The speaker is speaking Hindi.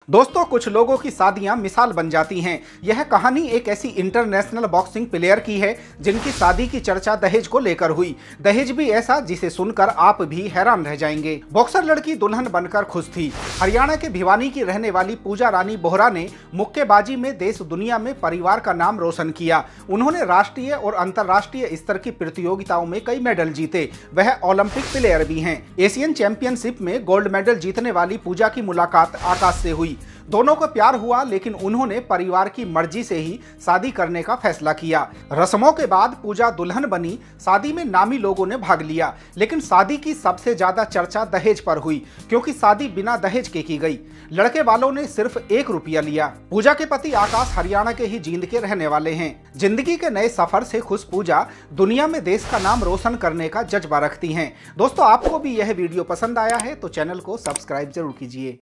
दोस्तों, कुछ लोगों की शादियां मिसाल बन जाती हैं। यह कहानी एक ऐसी इंटरनेशनल बॉक्सिंग प्लेयर की है जिनकी शादी की चर्चा दहेज को लेकर हुई। दहेज भी ऐसा जिसे सुनकर आप भी हैरान रह जाएंगे। बॉक्सर लड़की दुल्हन बनकर खुश थी। हरियाणा के भिवानी की रहने वाली पूजा रानी बोहरा ने मुक्केबाजी में देश दुनिया में परिवार का नाम रोशन किया। उन्होंने राष्ट्रीय और अंतर्राष्ट्रीय स्तर की प्रतियोगिताओं में कई मेडल जीते। वह ओलंपिक प्लेयर भी हैं। एशियन चैंपियनशिप में गोल्ड मेडल जीतने वाली पूजा की मुलाकात आकाश से हुई। दोनों को प्यार हुआ, लेकिन उन्होंने परिवार की मर्जी से ही शादी करने का फैसला किया। रस्मों के बाद पूजा दुल्हन बनी। शादी में नामी लोगों ने भाग लिया, लेकिन शादी की सबसे ज्यादा चर्चा दहेज पर हुई, क्योंकि शादी बिना दहेज के की गई। लड़के वालों ने सिर्फ 1 रुपया लिया। पूजा के पति आकाश हरियाणा के ही जींद के रहने वाले हैं। जिंदगी के नए सफर से खुश पूजा दुनिया में देश का नाम रोशन करने का जज्बा रखती हैं। दोस्तों, आपको भी यह वीडियो पसंद आया है तो चैनल को सब्सक्राइब जरूर कीजिए।